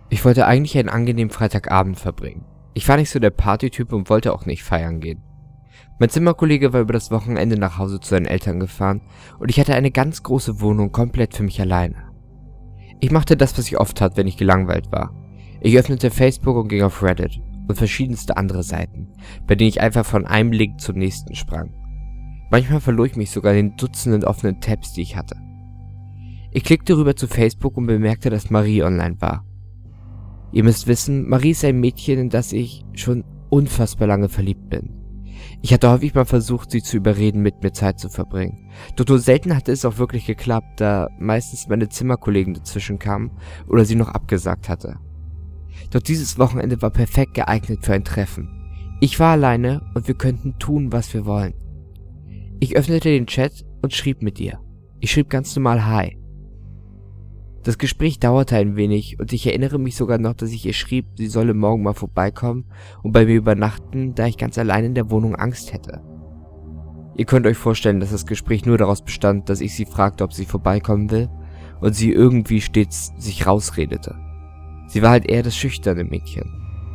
Ich wollte eigentlich einen angenehmen Freitagabend verbringen. Ich war nicht so der Partytyp und wollte auch nicht feiern gehen. Mein Zimmerkollege war über das Wochenende nach Hause zu seinen Eltern gefahren und ich hatte eine ganz große Wohnung komplett für mich alleine. Ich machte das, was ich oft tat, wenn ich gelangweilt war. Ich öffnete Facebook und ging auf Reddit und verschiedenste andere Seiten, bei denen ich einfach von einem Link zum nächsten sprang. Manchmal verlor ich mich sogar in den Dutzenden offenen Tabs, die ich hatte. Ich klickte rüber zu Facebook und bemerkte, dass Marie online war. Ihr müsst wissen, Marie ist ein Mädchen, in das ich schon unfassbar lange verliebt bin. Ich hatte häufig mal versucht, sie zu überreden, mit mir Zeit zu verbringen. Doch nur selten hatte es auch wirklich geklappt, da meistens meine Zimmerkollegen dazwischen kamen oder sie noch abgesagt hatte. Doch dieses Wochenende war perfekt geeignet für ein Treffen. Ich war alleine und wir könnten tun, was wir wollen. Ich öffnete den Chat und schrieb mit ihr. Ich schrieb ganz normal Hi. Das Gespräch dauerte ein wenig und ich erinnere mich sogar noch, dass ich ihr schrieb, sie solle morgen mal vorbeikommen und bei mir übernachten, da ich ganz allein in der Wohnung Angst hätte. Ihr könnt euch vorstellen, dass das Gespräch nur daraus bestand, dass ich sie fragte, ob sie vorbeikommen will und sie irgendwie stets sich rausredete. Sie war halt eher das schüchterne Mädchen.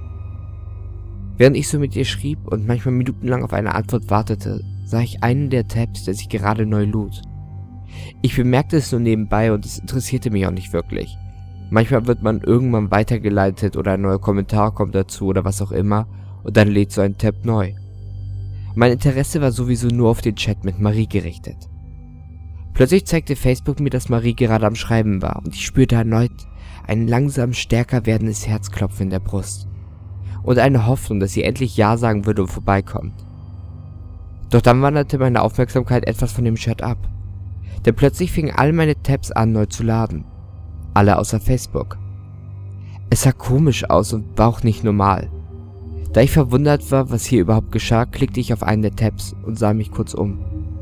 Während ich so mit ihr schrieb und manchmal minutenlang auf eine Antwort wartete, sah ich einen der Tabs, der sich gerade neu lud. Ich bemerkte es nur nebenbei und es interessierte mich auch nicht wirklich. Manchmal wird man irgendwann weitergeleitet oder ein neuer Kommentar kommt dazu oder was auch immer und dann lädt so ein Tab neu. Mein Interesse war sowieso nur auf den Chat mit Marie gerichtet. Plötzlich zeigte Facebook mir, dass Marie gerade am Schreiben war und ich spürte erneut ein langsam stärker werdendes Herzklopfen in der Brust und eine Hoffnung, dass sie endlich Ja sagen würde und vorbeikommt. Doch dann wanderte meine Aufmerksamkeit etwas von dem Chat ab. Denn plötzlich fingen all meine Tabs an, neu zu laden. Alle außer Facebook. Es sah komisch aus und war auch nicht normal. Da ich verwundert war, was hier überhaupt geschah, klickte ich auf einen der Tabs und sah mich kurz um.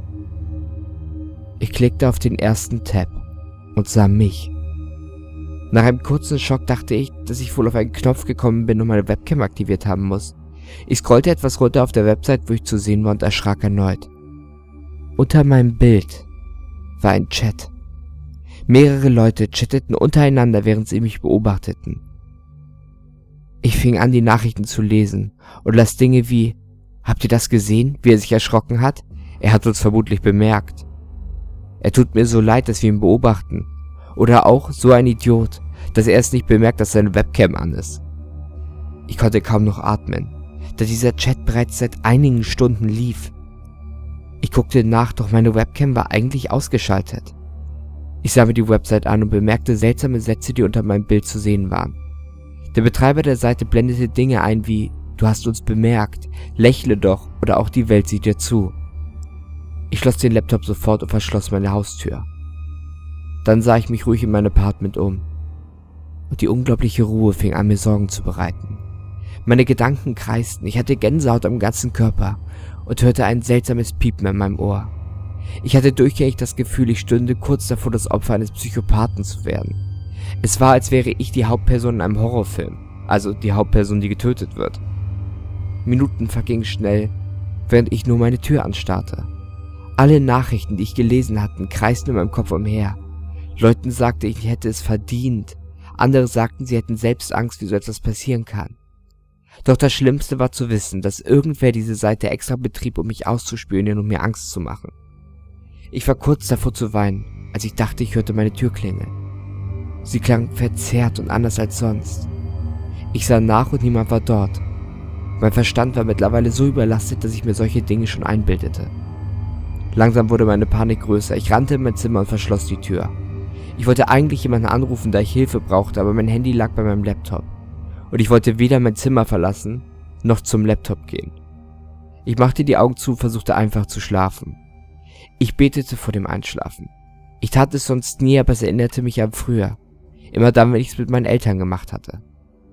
Ich klickte auf den ersten Tab und sah mich. Nach einem kurzen Schock dachte ich, dass ich wohl auf einen Knopf gekommen bin und meine Webcam aktiviert haben muss. Ich scrollte etwas runter auf der Website, wo ich zu sehen war und erschrak erneut. Unter meinem Bild war ein Chat. Mehrere Leute chatteten untereinander, während sie mich beobachteten. Ich fing an, die Nachrichten zu lesen und las Dinge wie: Habt ihr das gesehen, wie er sich erschrocken hat? Er hat uns vermutlich bemerkt. Er tut mir so leid, dass wir ihn beobachten. Oder auch: So ein Idiot, dass er es nicht bemerkt, dass seine Webcam an ist. Ich konnte kaum noch atmen, da dieser Chat bereits seit einigen Stunden lief. Ich guckte nach, doch meine Webcam war eigentlich ausgeschaltet. Ich sah mir die Website an und bemerkte seltsame Sätze, die unter meinem Bild zu sehen waren. Der Betreiber der Seite blendete Dinge ein wie: Du hast uns bemerkt, lächle doch oder auch die Welt sieht dir zu. Ich schloss den Laptop sofort und verschloss meine Haustür. Dann sah ich mich ruhig in mein Apartment um. Und die unglaubliche Ruhe fing an, mir Sorgen zu bereiten. Meine Gedanken kreisten, ich hatte Gänsehaut am ganzen Körper und hörte ein seltsames Piepen in meinem Ohr. Ich hatte durchgängig das Gefühl, ich stünde kurz davor, das Opfer eines Psychopathen zu werden. Es war, als wäre ich die Hauptperson in einem Horrorfilm, also die Hauptperson, die getötet wird. Minuten vergingen schnell, während ich nur meine Tür anstarrte. Alle Nachrichten, die ich gelesen hatte, kreisten in meinem Kopf umher. Leuten sagte ich hätte es verdient, andere sagten, sie hätten selbst Angst, wie so etwas passieren kann. Doch das Schlimmste war zu wissen, dass irgendwer diese Seite extra betrieb, um mich auszuspionieren und mir Angst zu machen. Ich war kurz davor zu weinen, als ich dachte, ich hörte meine Tür klingeln. Sie klang verzerrt und anders als sonst. Ich sah nach und niemand war dort. Mein Verstand war mittlerweile so überlastet, dass ich mir solche Dinge schon einbildete. Langsam wurde meine Panik größer. Ich rannte in mein Zimmer und verschloss die Tür. Ich wollte eigentlich jemanden anrufen, da ich Hilfe brauchte, aber mein Handy lag bei meinem Laptop. Und ich wollte weder mein Zimmer verlassen, noch zum Laptop gehen. Ich machte die Augen zu und versuchte einfach zu schlafen. Ich betete vor dem Einschlafen. Ich tat es sonst nie, aber es erinnerte mich an früher. Immer dann, wenn ich es mit meinen Eltern gemacht hatte.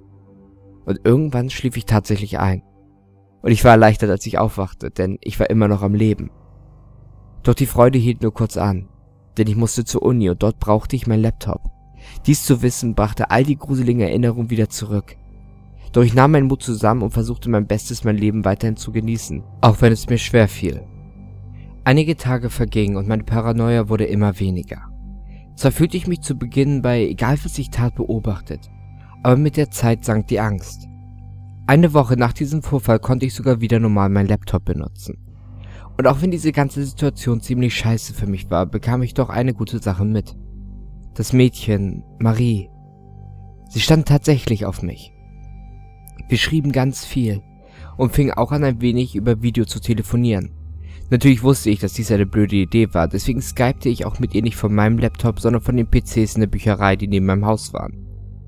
Und irgendwann schlief ich tatsächlich ein. Und ich war erleichtert, als ich aufwachte, denn ich war immer noch am Leben. Doch die Freude hielt nur kurz an, denn ich musste zur Uni und dort brauchte ich meinen Laptop. Dies zu wissen, brachte all die gruseligen Erinnerungen wieder zurück. Doch ich nahm meinen Mut zusammen und versuchte mein Bestes, mein Leben weiterhin zu genießen, auch wenn es mir schwer fiel. Einige Tage vergingen und meine Paranoia wurde immer weniger. Zwar fühlte ich mich zu Beginn bei egal was ich tat beobachtet, aber mit der Zeit sank die Angst. Eine Woche nach diesem Vorfall konnte ich sogar wieder normal meinen Laptop benutzen. Und auch wenn diese ganze Situation ziemlich scheiße für mich war, bekam ich doch eine gute Sache mit. Das Mädchen, Marie, sie stand tatsächlich auf mich. Wir schrieben ganz viel und fingen auch an, ein wenig über Video zu telefonieren. Natürlich wusste ich, dass dies eine blöde Idee war, deswegen skypte ich auch mit ihr nicht von meinem Laptop, sondern von den PCs in der Bücherei, die neben meinem Haus waren.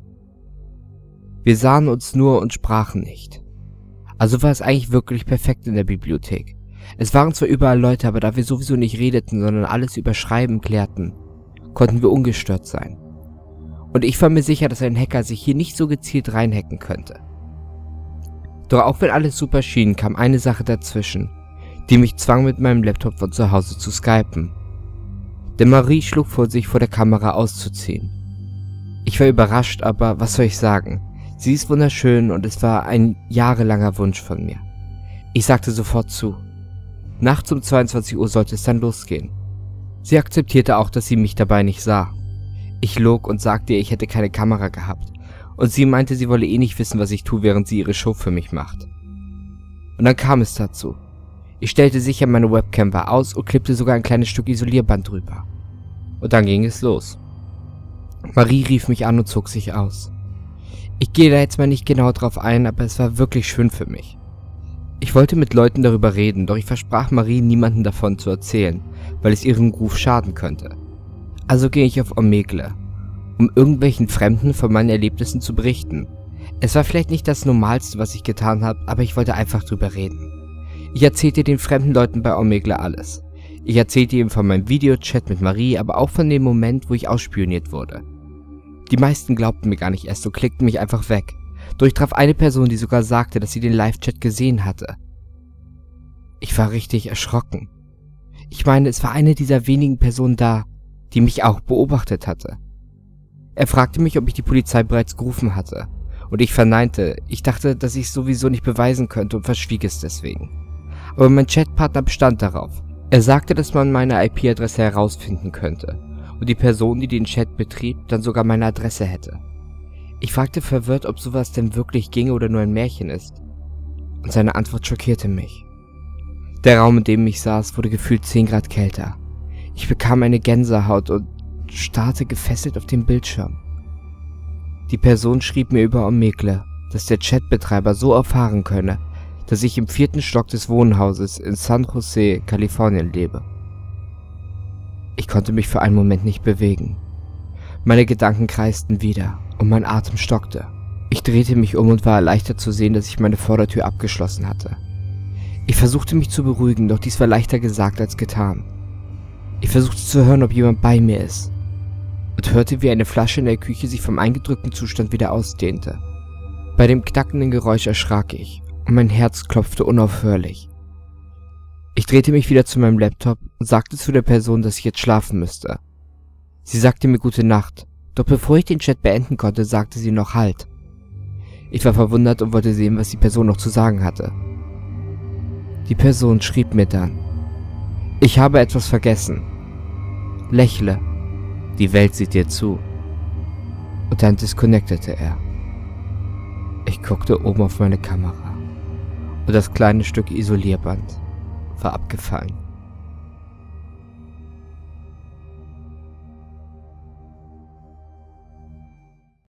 Wir sahen uns nur und sprachen nicht. Also war es eigentlich wirklich perfekt in der Bibliothek. Es waren zwar überall Leute, aber da wir sowieso nicht redeten, sondern alles über Schreiben klärten, konnten wir ungestört sein. Und ich war mir sicher, dass ein Hacker sich hier nicht so gezielt reinhacken könnte. Doch auch wenn alles super schien, kam eine Sache dazwischen, die mich zwang, mit meinem Laptop von zu Hause zu skypen. Denn Marie schlug vor, sich vor der Kamera auszuziehen. Ich war überrascht, aber was soll ich sagen? Sie ist wunderschön und es war ein jahrelanger Wunsch von mir. Ich sagte sofort zu. Nachts um 22 Uhr sollte es dann losgehen. Sie akzeptierte auch, dass sie mich dabei nicht sah. Ich log und sagte ihr, ich hätte keine Kamera gehabt. Und sie meinte, sie wolle eh nicht wissen, was ich tue, während sie ihre Show für mich macht. Und dann kam es dazu. Ich stellte sicher, meine Webcam war aus und klippte sogar ein kleines Stück Isolierband drüber. Und dann ging es los. Marie rief mich an und zog sich aus. Ich gehe da jetzt mal nicht genau drauf ein, aber es war wirklich schön für mich. Ich wollte mit Leuten darüber reden, doch ich versprach Marie, niemandem davon zu erzählen, weil es ihrem Ruf schaden könnte. Also ging ich auf Omegle, um irgendwelchen Fremden von meinen Erlebnissen zu berichten. Es war vielleicht nicht das Normalste, was ich getan habe, aber ich wollte einfach drüber reden. Ich erzählte den fremden Leuten bei Omegle alles. Ich erzählte ihm von meinem Videochat mit Marie, aber auch von dem Moment, wo ich ausspioniert wurde. Die meisten glaubten mir gar nicht erst und klickten mich einfach weg. Doch ich traf eine Person, die sogar sagte, dass sie den Live-Chat gesehen hatte. Ich war richtig erschrocken. Ich meine, es war eine dieser wenigen Personen da, die mich auch beobachtet hatte. Er fragte mich, ob ich die Polizei bereits gerufen hatte. Und ich verneinte. Ich dachte, dass ich es sowieso nicht beweisen könnte und verschwieg es deswegen. Aber mein Chatpartner bestand darauf. Er sagte, dass man meine IP-Adresse herausfinden könnte. Und die Person, die den Chat betrieb, dann sogar meine Adresse hätte. Ich fragte verwirrt, ob sowas denn wirklich ginge oder nur ein Märchen ist. Und seine Antwort schockierte mich. Der Raum, in dem ich saß, wurde gefühlt 10 Grad kälter. Ich bekam eine Gänsehaut und starrte gefesselt auf den Bildschirm. Die Person schrieb mir über Omegle, dass der Chatbetreiber so erfahren könne, dass ich im 4. Stock des Wohnhauses in San Jose, Kalifornien lebe. Ich konnte mich für einen Moment nicht bewegen. Meine Gedanken kreisten wieder und mein Atem stockte. Ich drehte mich um und war erleichtert zu sehen, dass ich meine Vordertür abgeschlossen hatte. Ich versuchte mich zu beruhigen, doch dies war leichter gesagt als getan. Ich versuchte zu hören, ob jemand bei mir ist, und hörte, wie eine Flasche in der Küche sich vom eingedrückten Zustand wieder ausdehnte. Bei dem knackenden Geräusch erschrak ich und mein Herz klopfte unaufhörlich. Ich drehte mich wieder zu meinem Laptop und sagte zu der Person, dass ich jetzt schlafen müsste. Sie sagte mir gute Nacht, doch bevor ich den Chat beenden konnte, sagte sie noch Halt. Ich war verwundert und wollte sehen, was die Person noch zu sagen hatte. Die Person schrieb mir dann: Ich habe etwas vergessen. Lächle. Die Welt sieht dir zu. Und dann disconnectete er. Ich guckte oben auf meine Kamera und das kleine Stück Isolierband war abgefallen.